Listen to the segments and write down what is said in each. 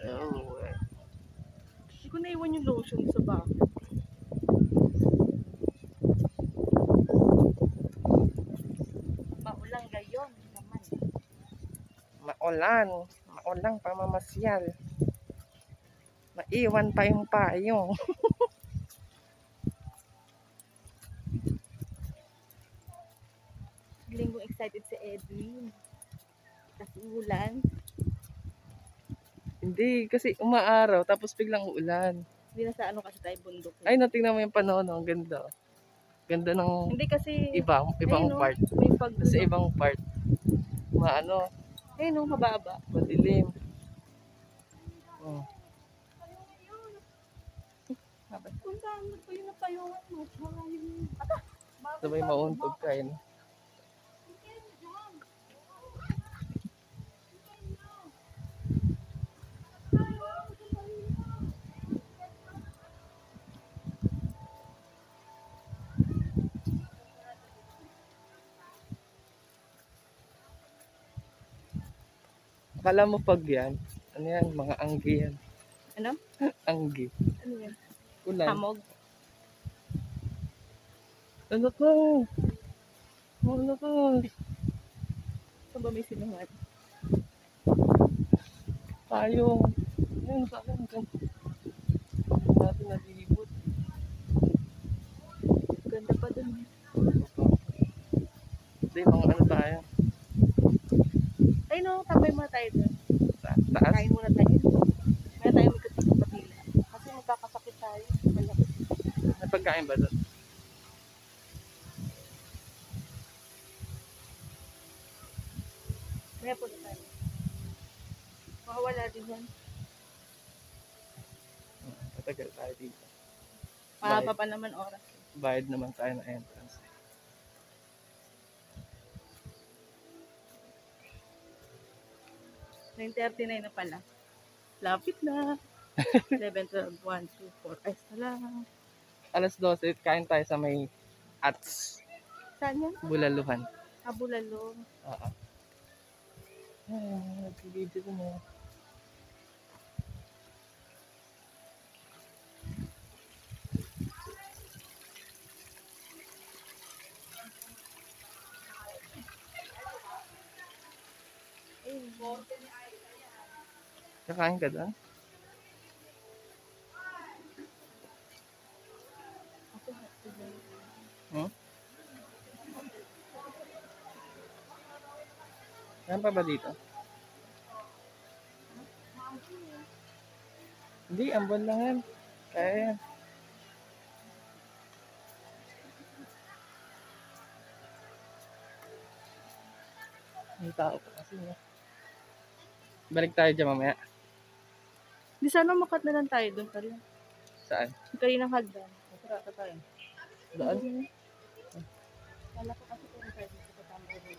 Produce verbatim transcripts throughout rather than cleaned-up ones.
Oh. Hindi ko naiwan yung lotion sa bag. Maulan gayon naman. Maulan. Maulang pamamasyal. Maiwan pa yung payong. Linggo excited si Edwin. Kasi ulan. Hindi, kasi umaaraw tapos biglang uulan. Hindi na sa ano kasi tayo bundok. Ay, natingnan mo yung panahon, ang ganda. Ganda ng hindi kasi ibang ibang ayun, part. May pag sa ibang part. Maano? Eh no, mababa. Madilim. Oh. Puntaan mo pa yung napayungan mo. Sabay mauntog ka yun. Akala mo pag yan, ano yan, mga anggi yan. Ano? Anggi. Ano yan? Ulan. Hamog. Ano to? Ano to? Ito ba may sinuhat? Tayong. Ayun, saan ka? Natin nalilibot. Ganda pa dun. Hindi, mga ano tayo. Ay no, tambay muna tayo dun. Sa taas? Kain muna tayo. Maya tayo magkatid sa patila. Kasi magkakasakit tayo. May pagkain ba dun? Maya po na tayo. Makawala din yan. Matagal tayo dito. Mahaba pa naman oras. Bayad naman tayo na entrance. nine thirty-nine na pala. Lapit na. eleven, twelve, one, two, four. Ay, salang. alas dose, kain tayo sa may Ats. Saan yan? Bulaluhan. Ah, Bulalo. Oo. Ah, nag-video ko na. Kakain ka doon? Hmm? Saan pa ba dito? Hindi, ambon lang yan. Kaya yan. May tao pa kasi niya. Balik tayo dyan mamaya. Di sana makat na lang tayo doon pa rin. Saan? Kaninang hagdan. Masarata tayo. Doon? Mm-hmm. Wala ko kasi kung tayo dito sa tambay rin.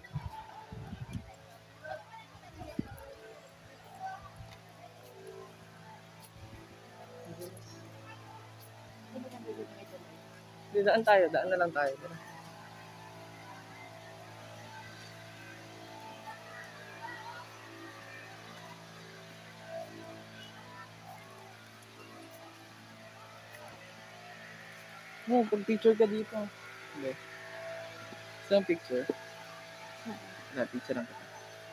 Di, daan tayo. Daan na lang tayo. No, pag-picture ka dito. Okay. Saan picture? Na, picture lang ka.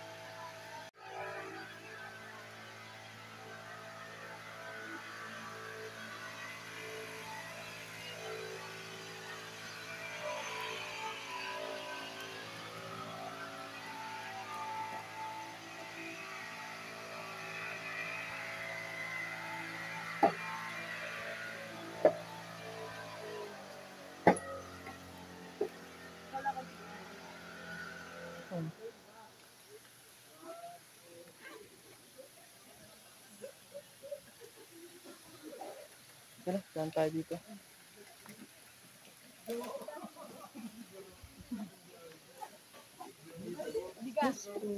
Hmm. Tara, saan tayo dito? Bigas.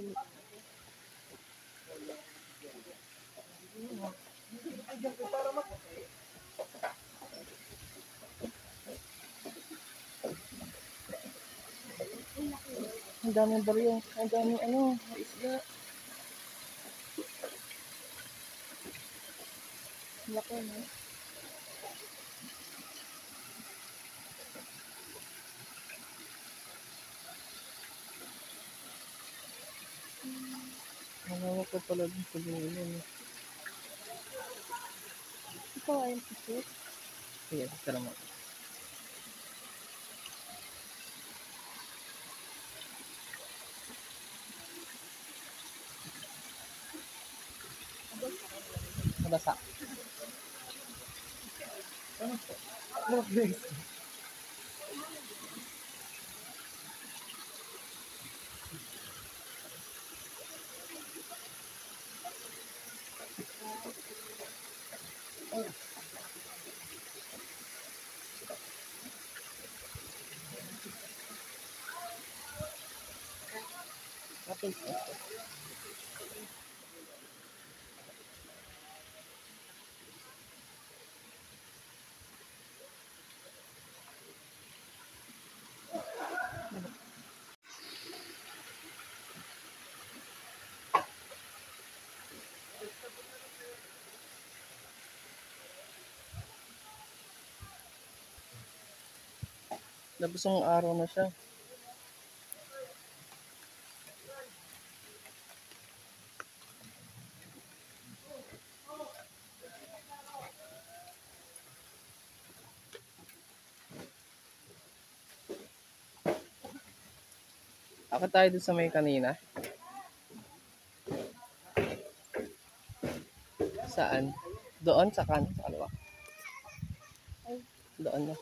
Ang daming baryo. Ang daming ano, isda. Laki na. Malawak ko pala din sa dulo. Ikaw ay pusit. Sige, tara mo. Nabasa. Ano po? Ano po? Okay. Tapos ang araw na siya. Ako tayo dun sa may kanina. Saan? Doon sa kan, sa kaliwa. Doon na.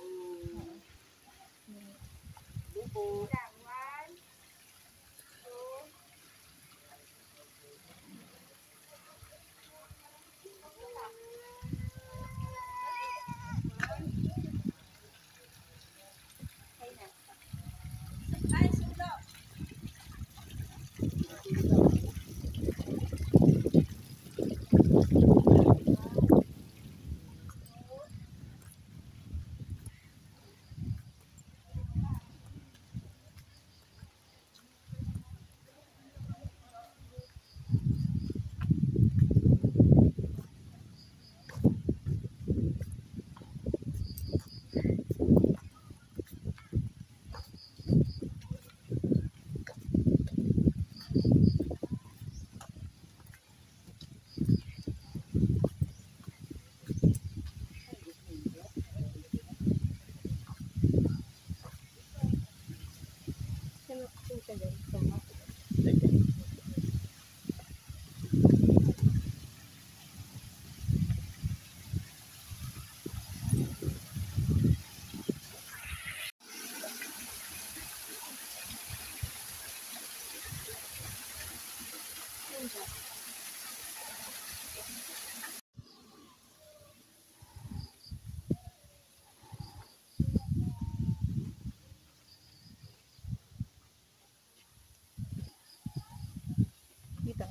Dito.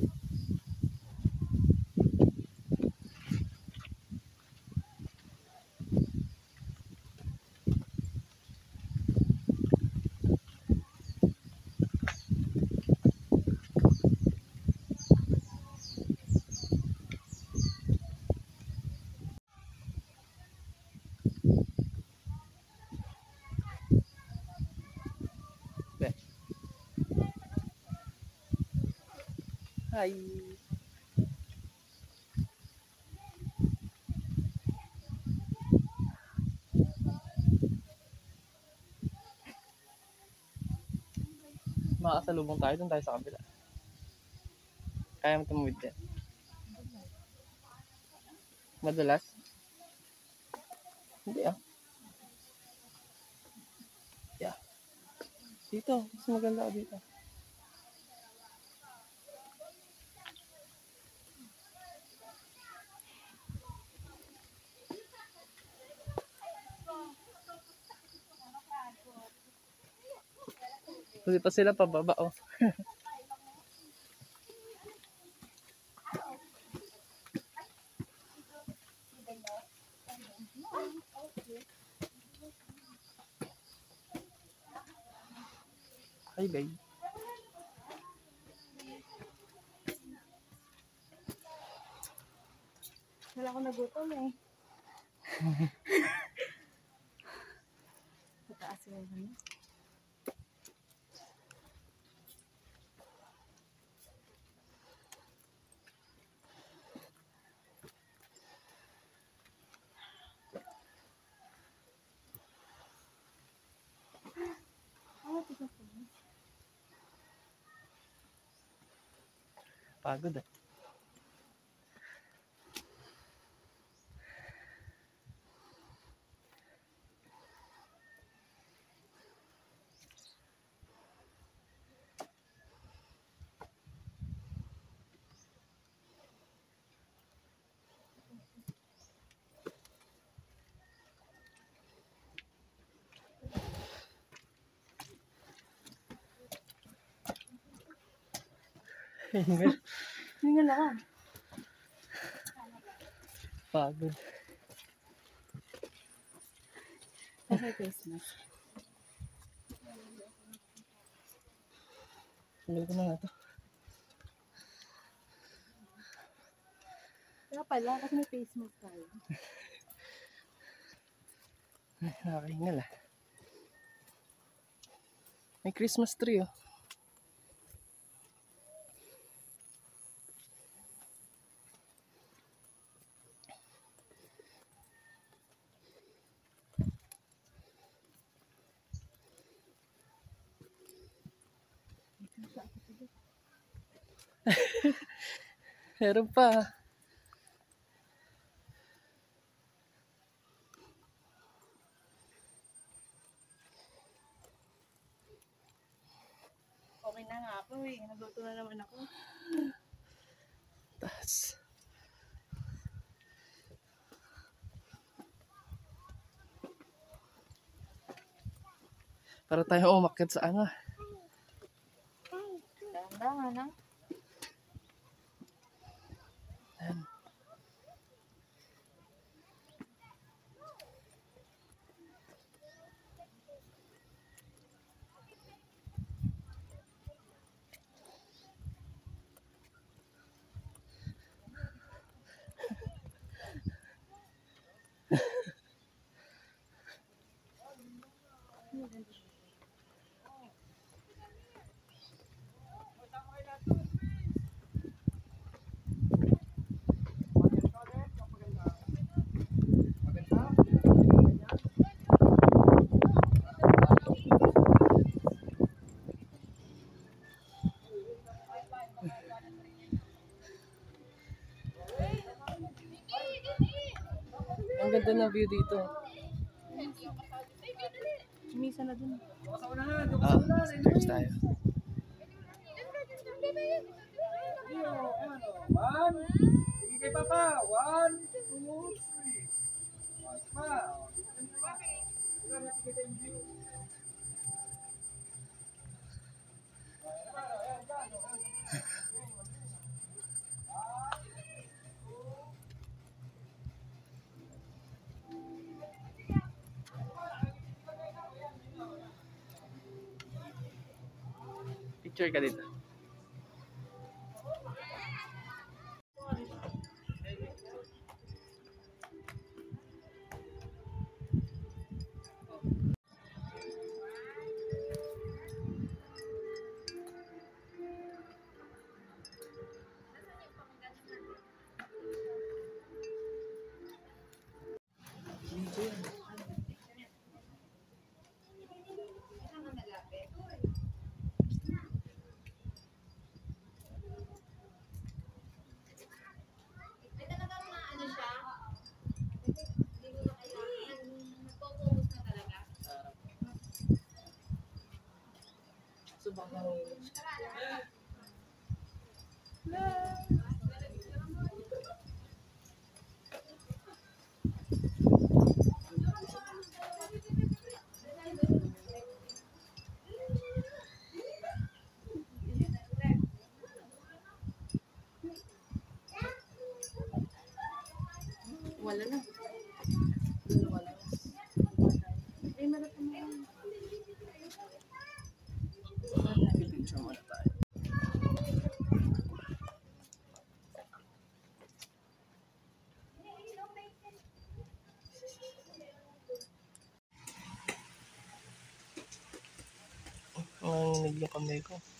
Hi. Makakasalubong tayo, doon tayo sa kabila. Kaya mo tumawid din. Madalas? Hindi ah. Yeah. Dito, mas maganda ka dito. Hindi pa sila pababa oh. Hi babe. Wala akong nagutom eh. Mataas yung ano. Pagod eh. Hingal. Hingal ako. Pagod. Kasi Christmas. Hingal ko na nga to. Kaya pala, kasi may face mask tayo. Ay, nakakahingal ah. May Christmas tree oh. Meron pa. Okay na nga ako eh. Nagluto na naman ako. Tas. Para tayo umakyat sa ano. Dahan-dahan ah. Ayan. Ang ganda ng view dito. Misa na dun. Ah, cheers tayo. One, sige kay Papa. One, two, three. Mas pa. Picture ka dito. Wala na. Wala. Ay, meron pa naman. Picture muna tayo. lamig yung kamay ko.